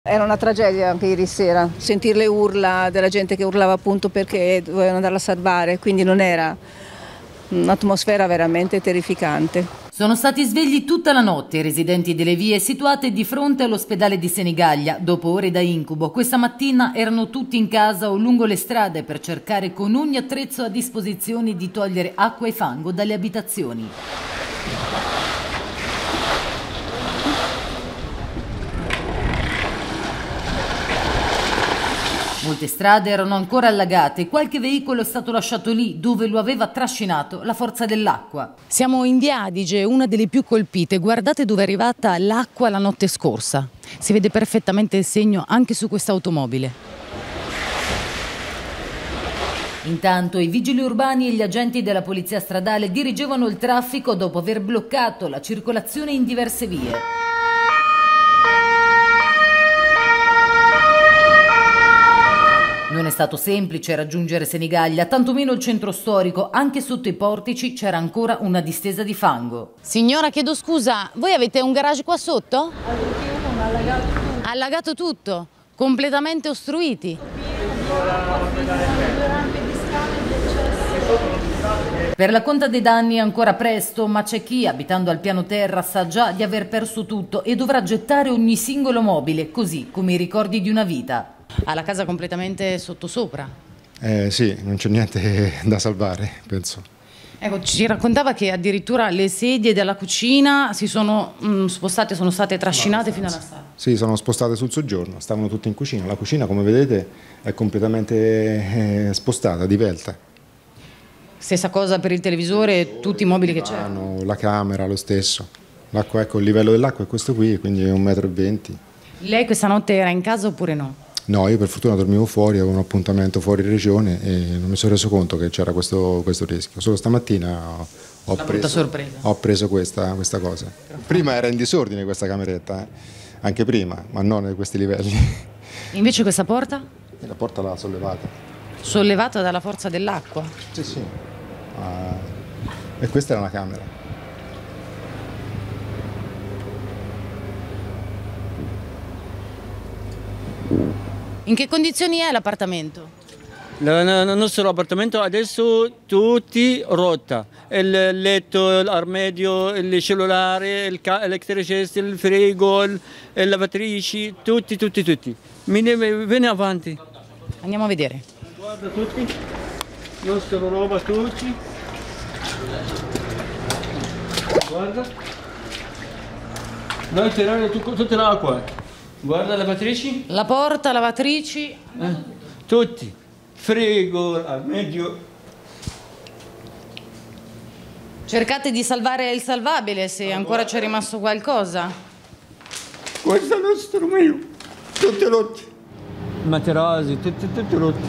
Era una tragedia anche ieri sera, sentire le urla della gente che urlava appunto perché dovevano andarla a salvare, quindi non era un'atmosfera veramente terrificante. Sono stati svegli tutta la notte i residenti delle vie situate di fronte all'ospedale di Senigallia. Dopo ore da incubo, questa mattina erano tutti in casa o lungo le strade per cercare con ogni attrezzo a disposizione di togliere acqua e fango dalle abitazioni. Molte strade erano ancora allagate, qualche veicolo è stato lasciato lì dove lo aveva trascinato la forza dell'acqua. Siamo in via Adige, una delle più colpite. Guardate dove è arrivata l'acqua la notte scorsa. Si vede perfettamente il segno anche su questa automobile. Intanto i vigili urbani e gli agenti della polizia stradale dirigevano il traffico dopo aver bloccato la circolazione in diverse vie. Non è stato semplice raggiungere Senigallia, tantomeno il centro storico. Anche sotto i portici c'era ancora una distesa di fango. Signora, chiedo scusa, voi avete un garage qua sotto? Allagato tutto? Completamente ostruiti? Per la conta dei danni è ancora presto, ma c'è chi, abitando al piano terra, sa già di aver perso tutto e dovrà gettare ogni singolo mobile, così come i ricordi di una vita. Ha la casa completamente sottosopra? Sì, non c'è niente da salvare, penso. Ecco, ci raccontava che addirittura le sedie della cucina si sono spostate, sono state trascinate fino alla sala. Sì, sono spostate sul soggiorno, stavano tutte in cucina. La cucina, come vedete, è completamente spostata, divelta. Stessa cosa per il televisore, tutti i mobili che c'erano? La camera, lo stesso. L'acqua, ecco, il livello dell'acqua è questo qui, quindi è 1,20 m. Lei questa notte era in casa oppure no? No, io per fortuna dormivo fuori, avevo un appuntamento fuori regione e non mi sono reso conto che c'era questo rischio. Solo stamattina ho preso questa cosa. Prima era in disordine questa cameretta, anche prima, ma non a questi livelli. Invece questa porta? La porta l'ha sollevata. Sollevata dalla forza dell'acqua? Sì, sì. E questa era una camera. In che condizioni è l'appartamento? Il nostro appartamento adesso tutti rotta, il letto, l'armadio, il cellulare, l'elettricista, il frigo, le lavatrici, tutti. Vieni avanti. Andiamo a vedere. Guarda tutti, nostra roba tutti. Guarda. Noi tirare tutta l'acqua. Guarda le lavatrici. La porta, lavatrici. Tutti. Frigo, armadio. Cercate di salvare il salvabile se ancora c'è rimasto qualcosa. Questo è il nostro mio. Tutti rotti. Materasi, tutti rotti.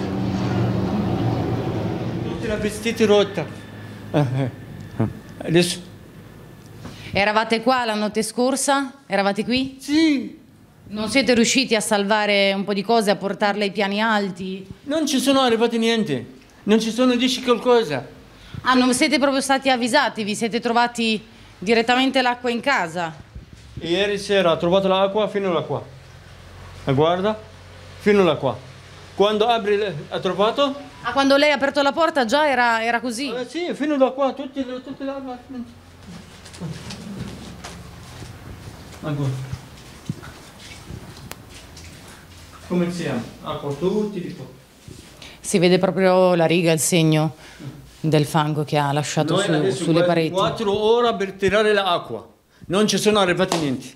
Tutti i vestiti rotti. Adesso. Eravate qua la notte scorsa? Eravate qui? Sì. Non siete riusciti a salvare un po' di cose, a portarle ai piani alti? Non ci sono arrivati niente, non ci sono dici qualcosa. Ah, non siete proprio stati avvisati, vi siete trovati direttamente l'acqua in casa? Ieri sera ho trovato l'acqua fino a qua. Guarda, fino a qua. Quando apri, ha trovato? Ah, quando lei ha aperto la porta già era così? Sì, fino a qua, tutti l'acqua. Ancora. Come siamo? Acqua tutti. Si vede proprio la riga, il segno del fango che ha lasciato sulle pareti. 4 ore per tirare l'acqua, non ci sono arrivati niente.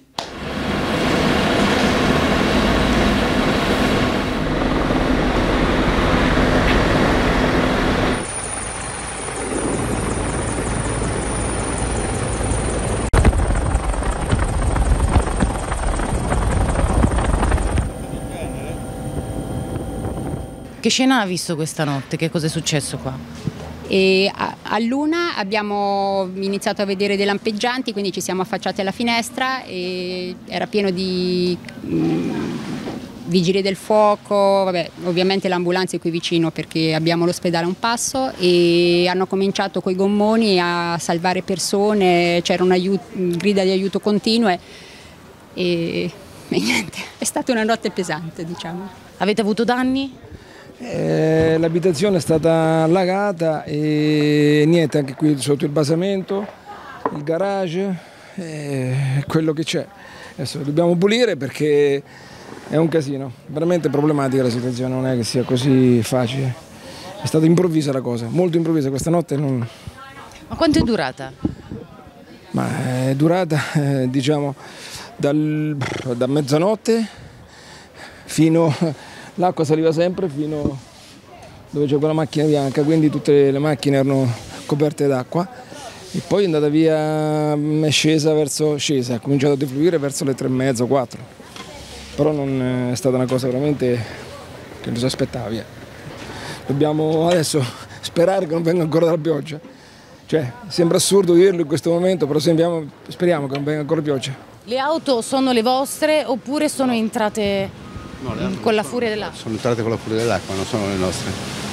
Che scena ha visto questa notte? Che cosa è successo qua? E a luna abbiamo iniziato a vedere dei lampeggianti, quindi ci siamo affacciati alla finestra e era pieno di vigili del fuoco, vabbè, ovviamente l'ambulanza è qui vicino perché abbiamo l'ospedale a un passo e hanno cominciato coi gommoni a salvare persone, c'erano grida di aiuto continue e e niente, è stata una notte pesante, diciamo. Avete avuto danni? L'abitazione è stata allagata e niente, anche qui sotto il basamento, il garage, quello che c'è. Adesso dobbiamo pulire perché è un casino, veramente problematica la situazione, non è che sia così facile. È stata improvvisa la cosa, molto improvvisa questa notte. Ma quanto è durata? Ma è durata, diciamo, da mezzanotte fino... L'acqua saliva sempre fino dove c'è quella macchina bianca, quindi tutte le macchine erano coperte d'acqua e poi è andata via, è scesa, ha cominciato a defluire verso le 3:30, 4. Però non è stata una cosa veramente che non si aspettava via. Dobbiamo adesso sperare che non venga ancora dalla pioggia. Cioè, sembra assurdo dirlo in questo momento, però speriamo che non venga ancora pioggia. Le auto sono le vostre oppure sono entrate... No, con la furia dell'acqua? Sono entrate con la furia dell'acqua, non sono le nostre.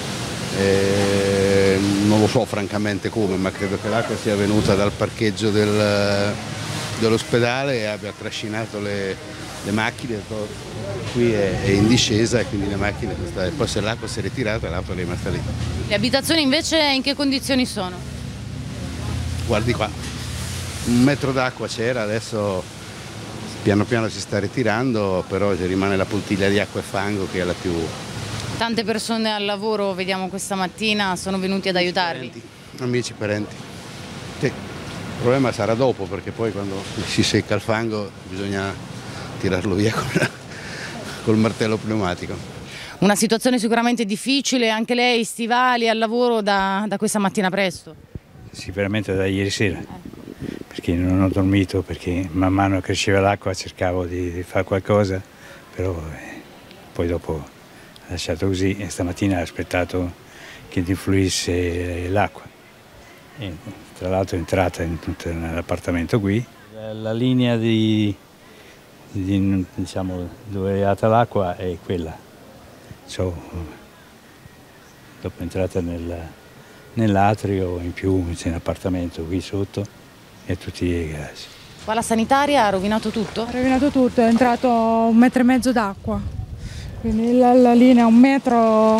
Non lo so francamente come, ma credo che l'acqua sia venuta dal parcheggio dell'ospedale e abbia trascinato le macchine. Qui è in discesa e quindi le macchine sono state. Poi se l'acqua si è ritirata, l'auto è rimasta lì. Le abitazioni invece in che condizioni sono? Guardi qua, 1 metro d'acqua c'era, adesso piano piano si sta ritirando, però rimane la puntiglia di acqua e fango che è la più... Tante persone al lavoro, vediamo questa mattina, sono venuti ad aiutarvi. Amici, parenti. Sì. Il problema sarà dopo, perché poi quando si secca il fango bisogna tirarlo via col martello pneumatico. Una situazione sicuramente difficile, anche lei stivali al lavoro da questa mattina presto? Sì, veramente da ieri sera. Perché non ho dormito, perché man mano cresceva l'acqua cercavo di fare qualcosa, però poi dopo ho lasciato così e stamattina ho aspettato che defluisse l'acqua. Tra l'altro è entrata nell'appartamento qui. La linea diciamo, dove è arrivata l'acqua è quella. Dopo è entrata nell'atrio, in più c'è un appartamento qui sotto. E tutti i gas. Qua la sanitaria ha rovinato tutto? Ha rovinato tutto, è entrato 1,5 metri d'acqua, quindi la linea 1 metro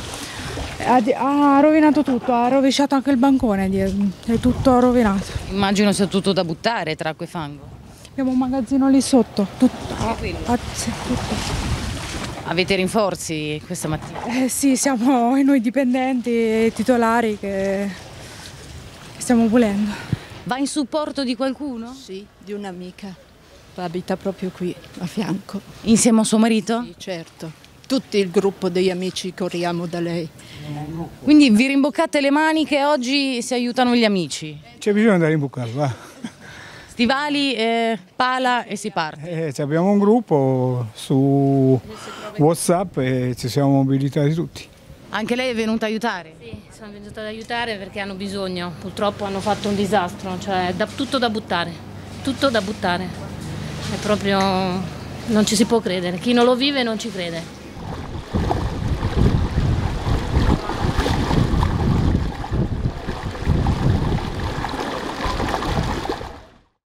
ha rovinato tutto, ha rovesciato anche il bancone dietro, è tutto rovinato. Immagino sia tutto da buttare tra acqua e fango. Abbiamo un magazzino lì sotto, tutto. Sì, tutto. Avete rinforzi questa mattina? Sì, siamo noi dipendenti e titolari che stiamo pulendo. Va in supporto di qualcuno? Sì, di un'amica, abita proprio qui a fianco. Insieme a suo marito? Sì, certo. Tutti il gruppo degli amici corriamo da lei. Quindi vi rimboccate le maniche, oggi si aiutano gli amici? C'è bisogno di rimboccarlo, va. Stivali, pala e si parte. Abbiamo un gruppo su WhatsApp e ci siamo mobilitati tutti. Anche lei è venuta a aiutare? Sì, sono venuta ad aiutare perché hanno bisogno. Purtroppo hanno fatto un disastro, cioè tutto da buttare, È proprio... non ci si può credere. Chi non lo vive non ci crede.